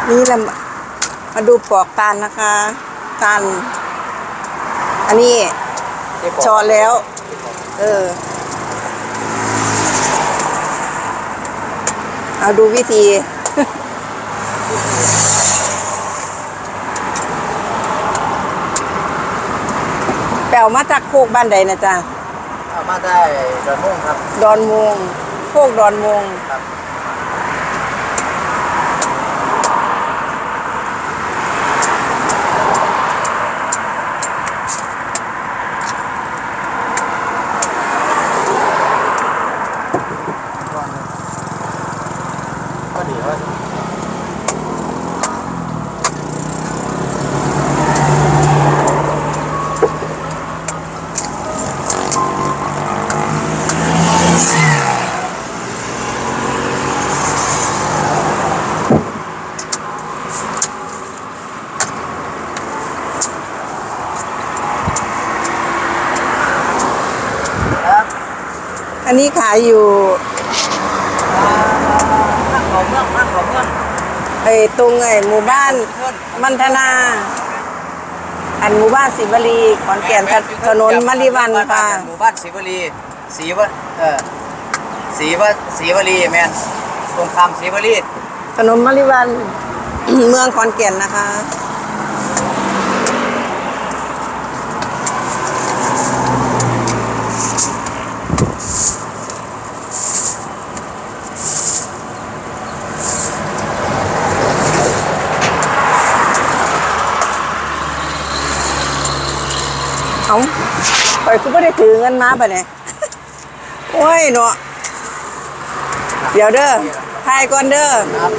นี่เรามาดูปอกตาลนะคะตาลอันนี้ช้อนแล้วเอาดูวิธีแปลมาจากโคกบ้านใดนะจ๊ะมาได้ดอนม่วงครับดอนม่วงโคกดอนม่วงครับก็ดีว่าอันนี้ขายอยู่ข้างเขาเมืองตรงหมู่บ้านมันธนาอันหมู่บ้านศรีวลีขอนแก่นถนนมะลิวันค่ะหมู่บ้านศรีวลีศรีวลีแม่นตรงข้ามศรีวลีถนนมะลิวัน เมืองขอนแก่นนะคะเอาไปกูไม่ได้ถือเงินมาป่ะเนี่ยโอ้ยเนาะเดี๋ยวเด้อทายก่อนเด้อ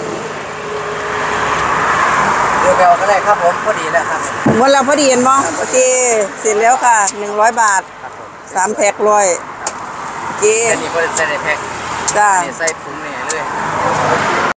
เดี๋ยวเบลก็ได้ครับผมพอดีแล้วครับหมดแล้วพอดีเห็นบ่โอเคเสร็จแล้วค่ะ100 บาท3 แพ็ค100โอเคอันนี้ก็ใส่ในแพ็คจ้าใส่ถุงนี่เลย